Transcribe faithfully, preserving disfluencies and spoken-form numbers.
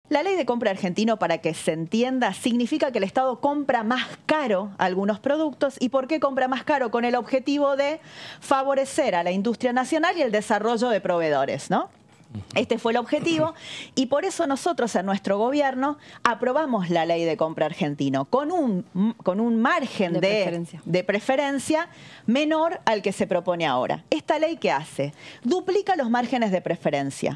La ley de compra argentino, para que se entienda, significa que el Estado compra más caro algunos productos. ¿Y por qué compra más caro? Con el objetivo de favorecer a la industria nacional y el desarrollo de proveedores, ¿no? Este fue el objetivo y por eso nosotros en nuestro gobierno aprobamos la ley de compra argentino con un, con un margen de, de, de, preferencia. de preferencia menor al que se propone ahora. ¿Esta ley qué hace? Duplica los márgenes de preferencia.